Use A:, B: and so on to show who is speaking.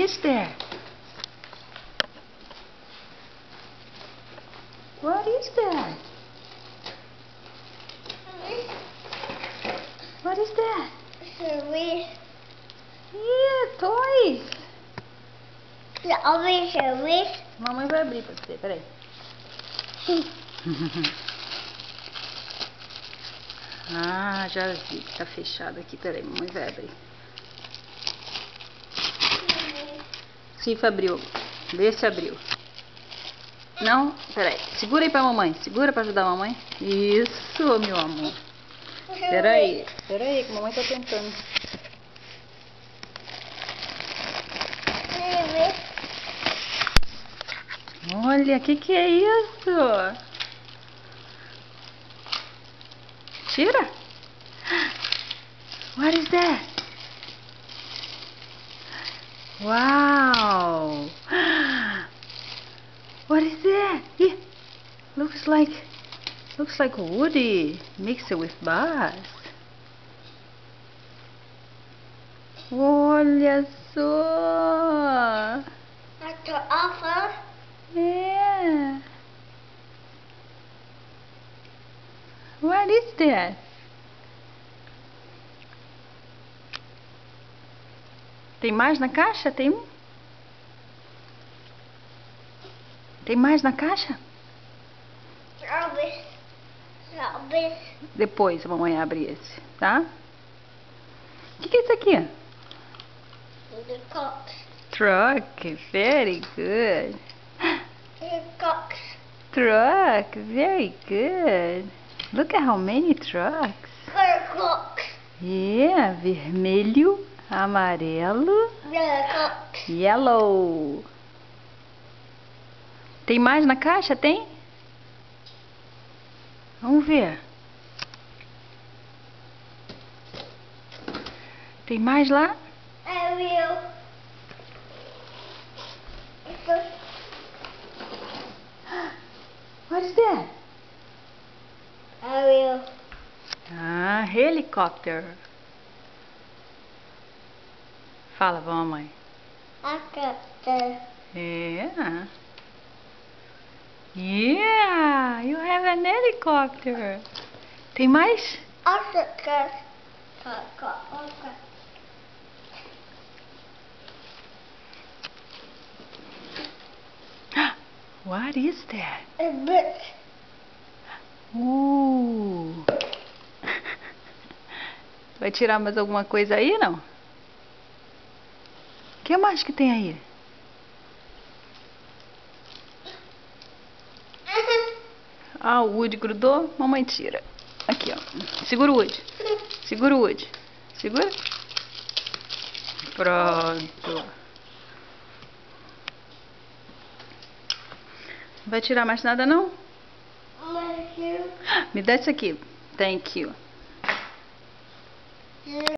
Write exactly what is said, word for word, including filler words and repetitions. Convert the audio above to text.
A: is that? What is that? What is that?
B: Sorry.
A: Yeah, toys.
B: Sorry, sorry.
A: Mamãe vai abrir pra você, peraí. Ah, já vi que tá fechado aqui, peraí, mamãe vai abrir. Sim, abriu. Vê se abriu. Não? Peraí, segura aí pra mamãe. Segura pra ajudar a mamãe. Isso, meu amor. Peraí, peraí, que a mamãe tá tentando. Olha, o que que é isso? Tira. What is that? Wow. What is that? Yeah. Looks like looks like Woody mixed it with buzz. Olha só.
B: Doctor Alpha.
A: Yeah. What is that? Tem mais na caixa? Tem? Tem mais na caixa?
B: Sorry. Sorry.
A: Depois a mamãe abre esse, tá? O que, que é isso aqui?
B: The cocks.
A: Truck, very good.
B: The cocks.
A: Truck, very good. Look at how many trucks.
B: The cocks.
A: Yeah, vermelho, amarelo,
B: The cocks.
A: yellow. Tem mais na caixa? Tem? Vamos ver. Tem mais lá?
B: I will.
A: What is that?
B: I will.
A: Ah, helicopter. Fala, mamãe.
B: I got the.
A: Yeah. Yeah, you have an helicopter. Tem mais?
B: Oscar. Oscar. Oscar.
A: What is that?
B: A book.
A: Uh. Vai tirar mais alguma coisa aí, não? O que mais que tem aí? Ah, o Woody grudou. Mamãe tira. Aqui, ó. Segura o Woody. Segura o Woody. Segura. Pronto. Não vai tirar mais nada, não? Me dá isso aqui. Thank you.